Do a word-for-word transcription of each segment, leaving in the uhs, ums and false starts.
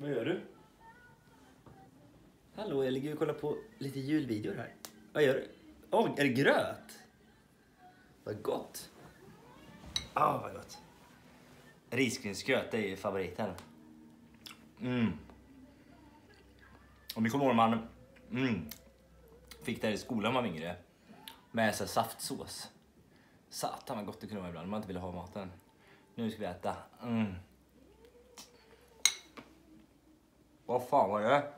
Vad gör du? Hallå, jag ligger och kollar på lite julvideor här. Vad gör du? Åh, oh, är det gröt? Vad gott. Ah, oh, vad gott. Risgrynsgröt, det är ju favoriten. Mm. Om ni kommer ihåg man mm, fick det i skolan man var yngre. Med så saftsås. Satan vad gott det kunde vara ibland. Man inte ville ha maten. Nu ska vi äta. Mm. Vad fan var det?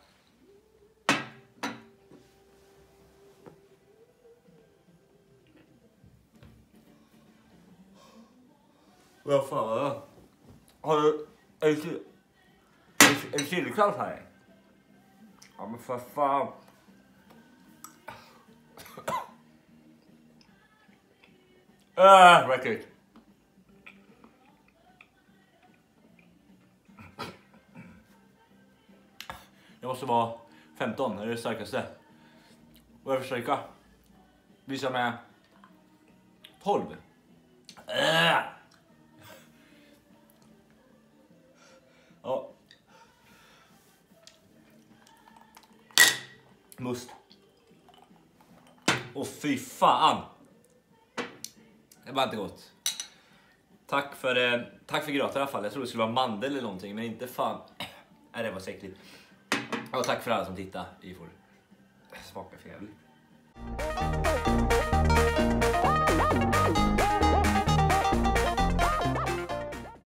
Vad fan var det? Har du... Är det, är det chiliklaus här? Ja men för fan. Äh, vad äckligt. Jag måste vara femton, är det starkaste. Vad är det för starka? Visa med tolv. Äh. Ja. Must. Åh fy fan. Det var inte gott. Tack för, eh, tack för gröt i alla fall. Jag trodde det skulle vara mandel eller någonting, men inte fan. Nej, det var så äckligt. Och tack för alla som tittade. Vi får smaka för jävligt.